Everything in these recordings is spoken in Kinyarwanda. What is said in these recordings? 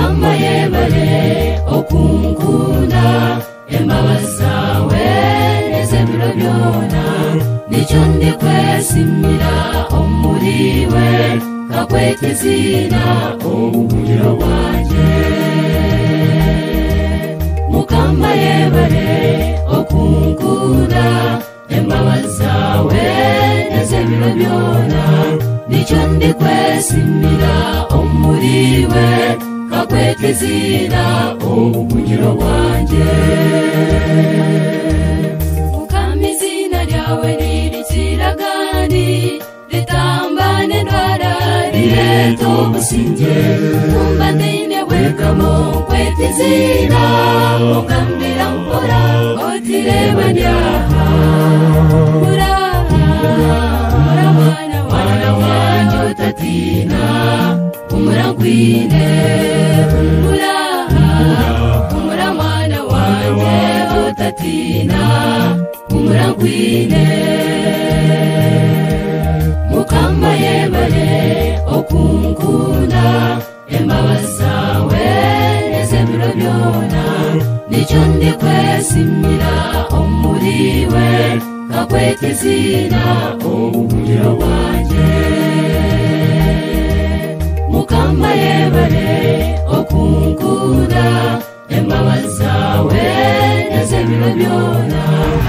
Mukama yebale okunkunda embabazawe nezebiro byona nicho ndikwesimira omuriwe kakwetezina obubuliro bwanje Mukama yebale okunkunda embabazawe nezebiro byona nicho ndikwesimira omuriwe kakwetezina obubuliro bwanje Mukama izina lyawe nirikiragandi litambane ndwara lireeta obusinge umbandeine bwegamo kwetezina okambira mpora otireba ndyaha mura mwana wanje otatina umurangwine umura mwana wanje otatina umurangwine Mukama yebale okunkunda embabazawe nezebiro byona nicho ndikwesimira omuriwe kakwetezina obubuliro bwanje Mukama yebale okunkunda embabazawe nezebiro byona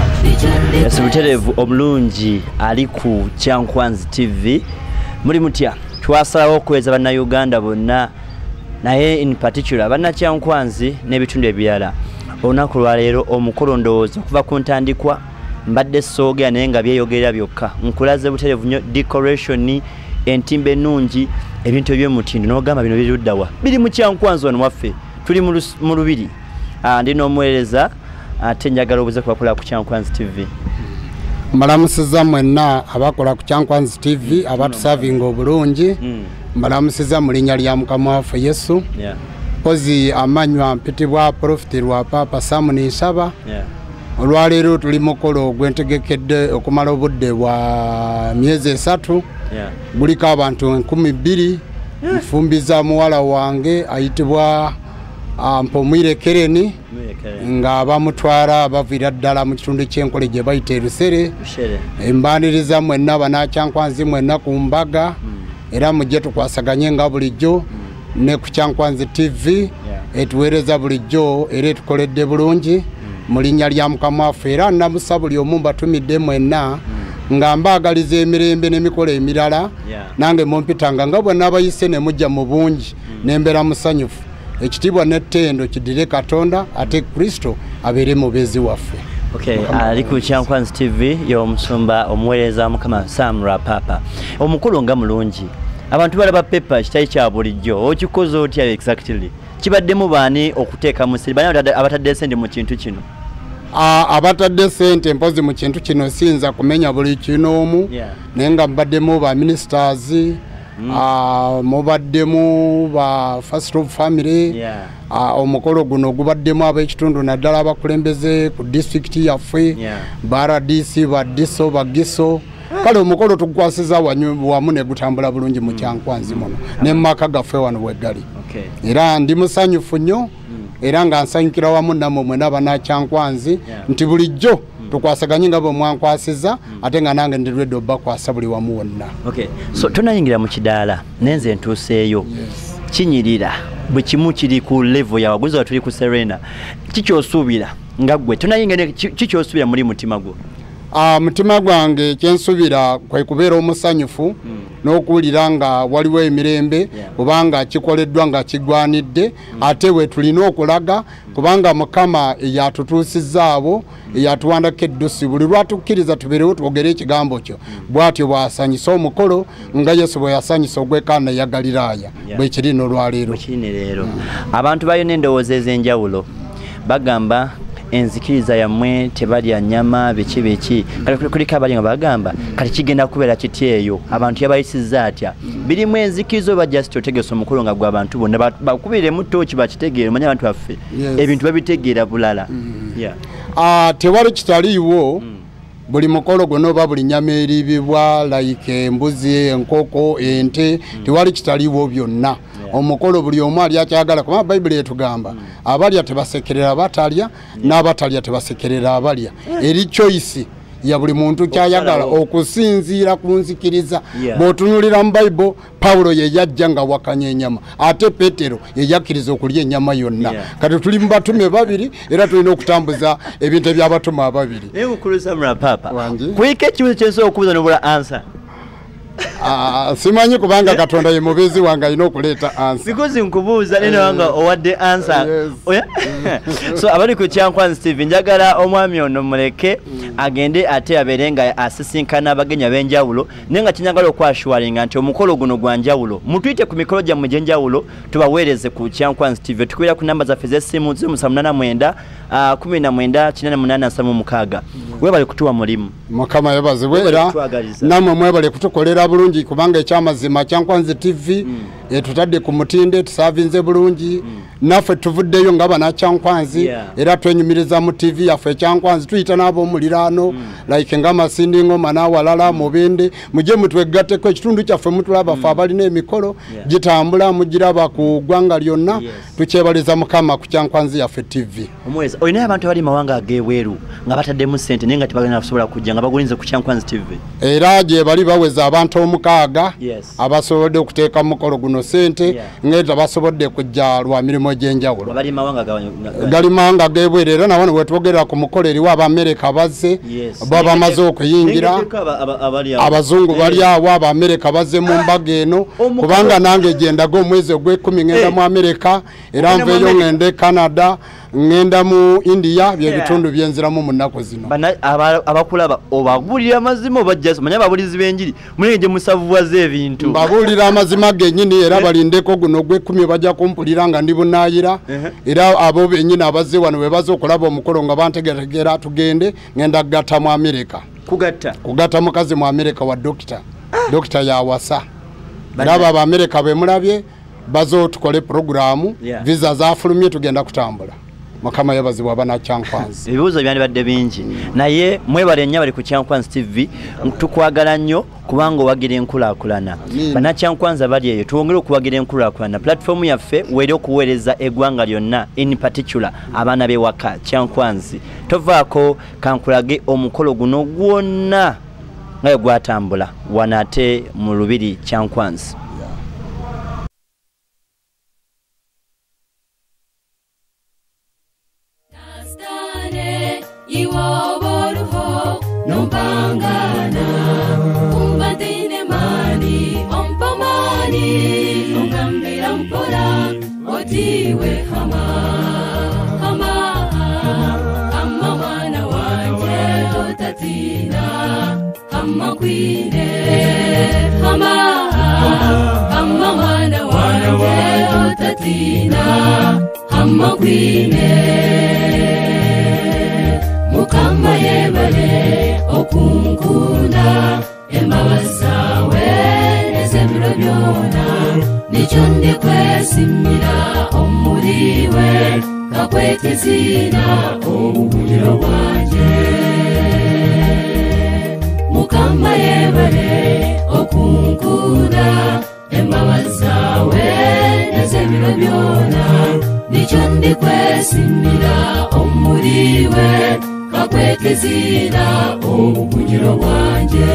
Yes, Buterevu omulungi ali ku Kyankwanzi TV. Muri mutya twasalawo okweza bana Uganda bonna naye in particular bana Kyankwanzi n'ebitundu ebirala. Olunaku lwa leero omukolo ndowooza okuva ku ntandikwa mbadde soogera naye nga byeyogerera byokka. Nkulaze Buterevu nnyo decoration entimbe ennungi ebintu eby'omutindo n'ogamba bino biruddawa. Biri mu Kyankwanzi wano waffe tuli mu lubiri. Ndina omuweereza ate njagala obuze kubakola ku Kyankwanzi TV. Mbalamusiza mwenna abakola ku Kyankwanzi TV abatusavinga obulungi. Mbalamusiza mu linnya lya Mukama waffe Yesu. Pozi amanywa mpitibwa Prophet lwa Papa Samuni Nsaba. Olwaleero tuli mukolo gwentegekedde okumala obudde bwa myezi 3. Guliko abantu 12. Mfumbiza muwala wange ayitibwa Mpomwire Kereni nga bamutwara bavira ddala mu kitundu ky'enkole gye bayita Lusere. Embaniriza mwenna bana Kyankwanzi mwenna ku mbaga era mujje tukwasaganye nga bulijjo ne ku Kyankwanzi TV etuweereza bulijjo era etukoledde bulungi mu linnya lya Mukama waffe era namusa buli omu batumidde mwenna nga mbaagaliza emirembe n'emikolo emirala nange mumpitanga nga bwe nabayise ne mujja mu bungi n'embeera musanyufu ekitibwa n'ettendo kidire Katonda ate Kristo abeere mubezi waffe. Okay, ali ku Kyankwanzi TV y'omusumba omuweereza Mukama Sam Rapapa. Omukulu nga mulungi. Abantu balaba pepa kitayi kya bulijjo. Okikoze otya exactly? Kibaddemu baani okuteeka mu siri? Bani abatadde sente mu kintu kino? Abatadde sente mpozi mu kintu kino sinza kumenya buli kinoomu. Naye nga baddemu ba ministers, mubaddemu ba first of family. Omukolo guno gubaddemu ab'ekitundu naddala abakulembeze ku district yaffe baradisi badiso bagiso kale omukolo tukwasiza wamu ne gutambula bulungi mu Kyankwanzi muno ne maka gaffe wano wegali era ndi musanyufu nnyo era nga nsanyukira wamu namwe mwe n'abana Kyankwanzi nti bulijjo tukwasaganye nga bwe mwankwasiza ate nga nange ndirwedde obbakwasa buli wamu wonna. So tunayingira mu kidaala nenze ntuuseeyo kinyirira bwe kimu kiri ku level ya waguzi wa tuli ku Serena kikyosuubira nga gwe tunayingira kikyosuubira muri mutima gwo? Mutima gwange kyensubira kwe kubeera omusanyufu n'okuwulira nga waliwo emirembe kubanga kikoleddwa nga kigwanidde ate we tulina okulaga kubanga Mukama eyatutuusizza abo eyatuwandako eddusi buli lwatukkiriza tubeerewo twogere ekigambo kyo bw'atyo bw'asanyisa omukolo nga Yesu bwe yasanyisa ogw'Ekaana ya Galiraaya bwe kiri n'olwaleero. Abantu bayo n'endowooza ez'enjawulo bagamba enzikiriza yammwe tebalya nnyama biki kuliko abali nga bagamba kati kigenda kubeera kiti eyo abantu yabayisizza atya birimu enzikiriza oba just otegesa omukolo nga gwe abantu bonna bakubiremu tooki bakitegeere omanye abantu baffe ebintu babitegeera bulala. Tewali kitaliiwo buli mukolo guno oba buli nyama eribibwa like embuzi enkoko ente tewali kitaliwo byonna omukolo buli omu ali akyagala kuba bayibuli etugamba abalya tebasekerera batalya n'abatalya tebasekerera abalya eri choice ya buli muntu kyayagala okusinziira ku nzikiriza bw'otunulira mu bayibuli Pawulo ye yajja nga wakanya ennyama ate Petero ye yakkiriza okulya ennyama yonna kati tuli mu batume babiri era tulina okutambuza ebintu eby'abatume ababiri kwike ekibuzo kyensobola okubuuza nobula ansa simanyi kubanga Katonda ye mubezi wange alina okuleeta answer because nkubuuza nene wanga owadde answer so abali ku Kyankwanzi TV njagala omwami ono muleke agende ate abeere nga asisinkana abagenyi ab'enjawulo naye nga kinyagala okwashuwalinga nti omukolo guno gwa njawulo mutuyite ku mikolo gyammwe egy'enjawulo tubaweereze ku Kyankwanzi TV tukwira ku namba zaffe z'essimu 0789 1988 webale kutuwa mulimu Mukama yebazibwe era namwe mwebale kutukolera bulungi kubanga ekyamazima Kyankwanzi TV etutadde ku mutinde tusavinze bulungi naffe tuvuddeyo nga bana Kyankwanzi era twenyumiriza mu TV yaffe Kyankwanzi tuyita n'abo muliraano like nga Masindingo manawalala mubende muje mutwegatteko ekitundu kyaffe mutulaba fa abalina emikolo gitambula mugiraba ku ggwanga lyonna tukyebaliza Mukama ku Kyankwanzi yaffe TV omwezi oyina abantu abali mawanga ageweeru nga bataddemu ssente naye nga tebagenda kusobola kujja nga bagulinze ku Kyankwanzi TV era gye bali baweza abantu omukaaga abasobodde okuteeka mukolo guno ssente ngeta basobodde kujja lwa mirimo egy'enjawulo gali mawanga ageweeru era nawo wetwogerera ku mukolo eriwo Abamerika bazze baba bamaze okuyingira abazungu bali awo Abamerika bazze mu mbaga eno kubanga nange gyendaga omwezi ogw'ekumi ngenda mu Amerika era nveeyo ngende Canada ngenda mu India bye bitundu byenziramu mu nnaku zino abakulaba obabulira amazima obajja manya ababulizi b'enjiri mulenje musavuwaze ebintu babulira amazima gennyini era balindeko guno ogw'ekumi bajja kumpulira nga ndi bunaayira era abo bennyini abazze wano bwe baza okulaba omukolo nga bantegeregera tugende ngenda kugatta mu Amerika kugatta mukazi mu Amerika wa dokita yawasa era abo Amerika bemulabye bazo tukole programu visa zafulumye tugenda kutambula Mukama yabazibwa abana Kyankwanzi ebibuuzo byandibadde bingi naye mwebale nnyo bali ku Kyankwanzi TV tukwagala nnyo kubanga owagira enkulaakulana bana Kyankwanzi abali eyo tuwongere okuwagira enkulaakulana platform yaffe weri okuweereza eggwanga lyonna in particular abaana b'ewaka Kyankwanzi tovaako kankulage omukolo guno gwonna nga gwatambula wanaate mu lubiri Kyankwanzi Iwoboruho numpangana umbatine mani ompamani ungambira mpora otiwe hama mwana wanje otatina hama kwine hama mwana wanje otatina hama kwine Mukama yebale okunkunda embabazi zawe n'ez'ebiro byonna nicyo ndikwesimira omuriwe kakwekizina obubuliro bwanjye Mukama yebale okunkunda embabazi zawe n'ez'ebiro byonna nicyo ndikwesimira omuriwe kakwekizina obubuliro bwanjye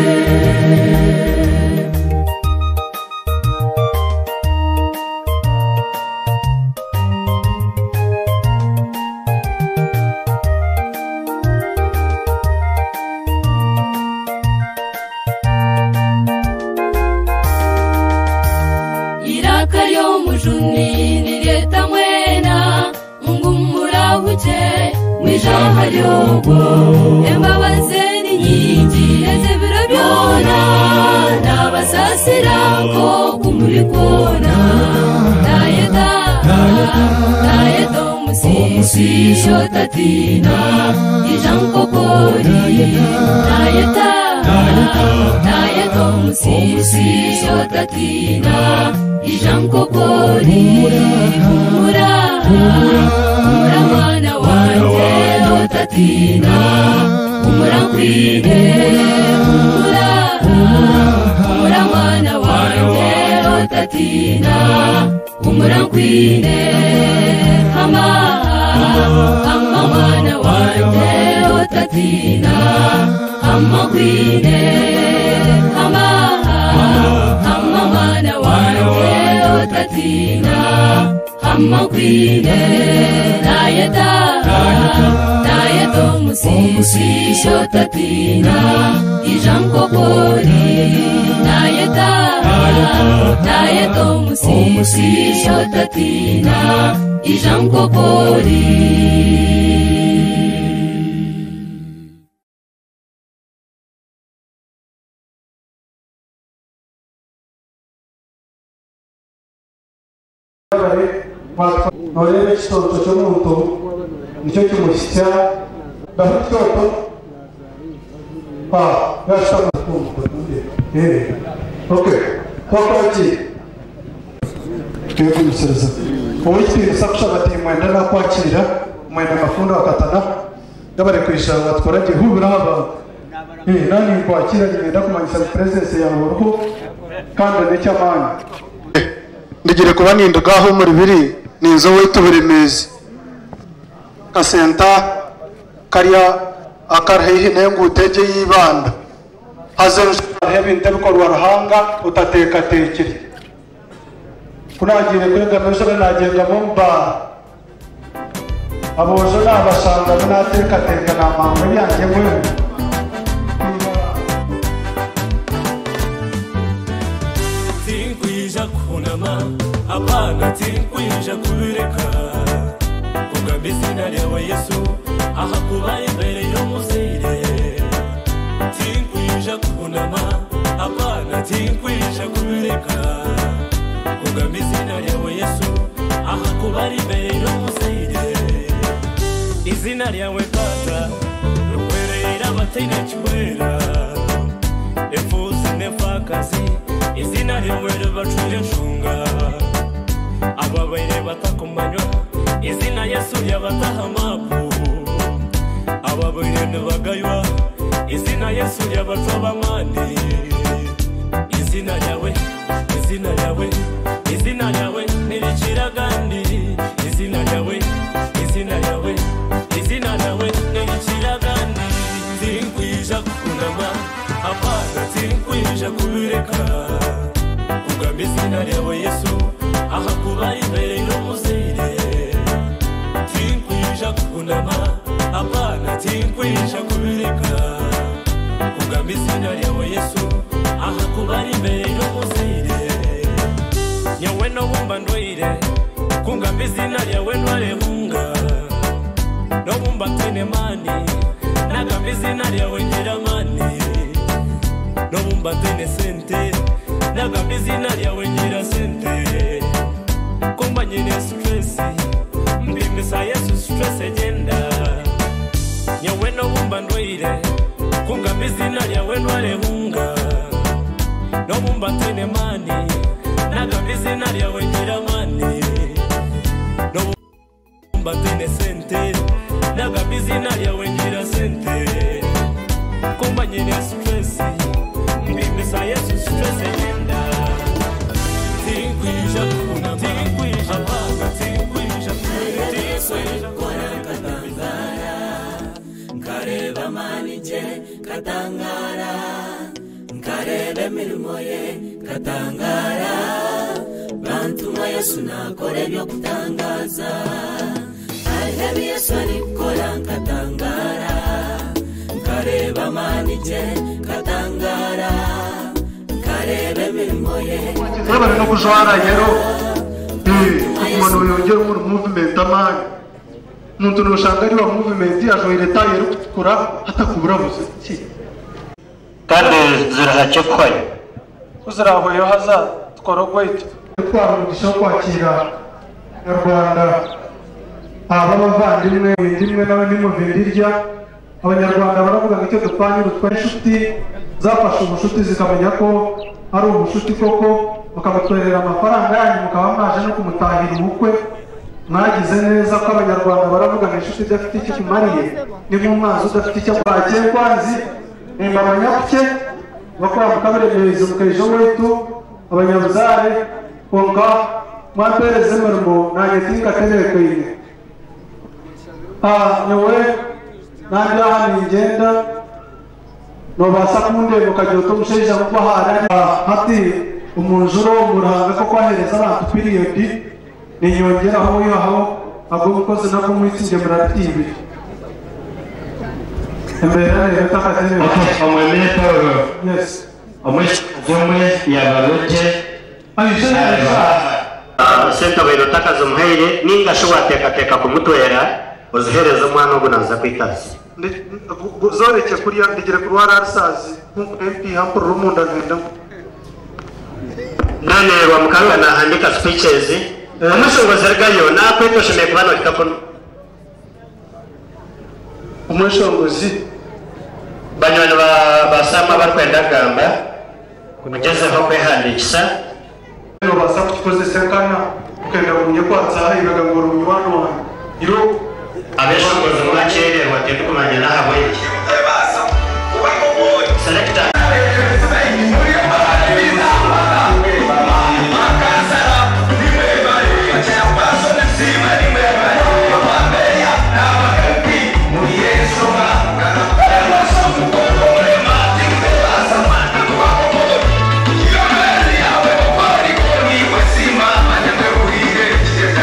iraka y'omujuni nireta mwena ngumurahuke mwijaha lyogo embabazi ni nyingi ez'ebiro byona n'abasasirako kumurikona tayeta omusisi shotatina ijankokori tayeta nayeto musisi otatina ijankokori humura mwana wanje otatina humura nkwine humura mwana wanje otatina humura nkwine hama mwana wanje otatina hama nkwine hama mwana wanje otatina hama nkwine nayeto musisi otatina ijankokori nayeto musisi otatina ijankokori. Nolele kitoto cy'omuntu nicyo kimushyitsa ndaho kitoto yashaka kumva okay kwaki twebwe umusereza uwitwa sakusha bati mwenda nakwakira mwenda mafundo akatana ndabare kwishanga batwaraje hubura haba nani kwakira ngenda kumanyisa presence ya ruho kandi n'cyamani ndigire kuba nindugaho muri biri ninzo witubiremezi kasenta kariya akarhehe nengutege yibanda hazenje hebinte bikorwa ruhanga utateka tekere kunagire kwega mesho nagenga mumba abojo nabashanga binateka teka namamwe yanjye mwe tinkwija kunama abana tinkwija kubireka kugambi izina ryawe Yesu aha kuba imbere y'umuzire tinkwija kunama abana tinkwija kubireka kugambi izina ryawe Yesu aha kuba imbere y'umuzire izina ryawe Tata rukwerera abatene cyuwera efuzi nefakazi izina ryawe ribacure nshunga ababaire batakumanywa izina Yesu yabataha amapu ababaire ntibagaywa izina Yesu yabataba amani izina ryawe niricira kandi izina ryawe niricira kandi tinkwija kunama abana tinkwija kubireka kugambi izina ryawe Yesu aha kuba imbere y'umuzire tinkwija kunama abana tinkwija kubireka kugambi izina ryawe Yesu aha kuba imbere y'umuzire nyawe no bumba ndoire kugambi izina ryawe ntwarehunga no bumba tene mani nagambi izina ryawe ngira mani no bumba tene sente nagambi izina ryawe ngira sente kumba nyine stress mbimisa Yesu stress agenda nyawe no bumba ndoire kungambi izina ryawe ntwarehunga no bumba tene mani nagambi izina ryawe ngira mani no bumba tene sente nagambi izina ryawe ngira sente kumba nyine stress mbimisa Yesu stress agenda tinkwija kunama tinkwija abana tinkwija katangara nkareba manije katangara nkareba imirimo ye katangara bantuma Yesu nakore byo kutangaza hariho Yesu arikora katangara nkareba manije katangara nkareba imirimo ye urabona no kujwara rero umuntu yongera muri movement amani umuntu nushanga ari wa movement ajoire taye rukura hatakubura buze kandi zirahakekwayo uzirahoye haza tworogwete twarugisha kwakira Nyarwanda abavandimwe ndimwe nawe nimuvindirya abanyarwanda baravuga ngo icyo dupanye rutwa inshuti zafasha ubucuti zikamenya ko ari ubucuti koko, mukamutwerera amafaranga yanyu mukaba mwaje no kumutahira ubukwe. Mwagize neza ko abanyarwanda baravuga ngo inshuti idafite icyo kumariye ni nk'umwanzi udafite icyo kwagiye kwanzi. Ni abanyabuke bakora mukabereza mukaje wetu abanyabuzare konga mwapereze murimo nanye tinga terekeye. Nyewe nandi aha ngenda no basa kunde mukaje utomusheje kuba hari hati umunjuro muranga ko kwahereza abantu period ni nyongera aho yaho agomba koze nako mwitsinge muratibi. Emberane takatene. Omwemeye Paul. Yes. Omwe yabaroje. Senta bayirotaka zumuheire ninga shobora teka kumutwera uzihereza umwana ugunaza kwitazi. Zoreke kuriya ndigire kurwara arisazi MP hampuru rumunda ngenda. Nane wa mukanga na handika speeches. Umushongozi rgayo na kwitoshemeye kubana kitakono. Umushongozi banywana basama barkwenda gamba kugeze aho kwihandikisa no basaba kikoze sekana ukenda kunye kwatsa iraga ngoro munywana wa iro abeshongozi mwakere watembe kumanya na hawe selector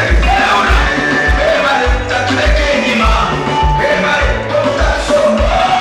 Hey,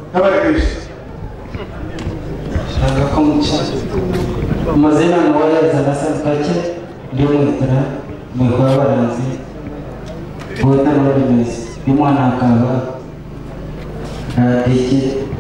n'abarikwisha shaka kumuca amazina n'uwaya zanasa kake ndimwitira mwikora baranzi bota n'urimezi y'umwana akaba radiki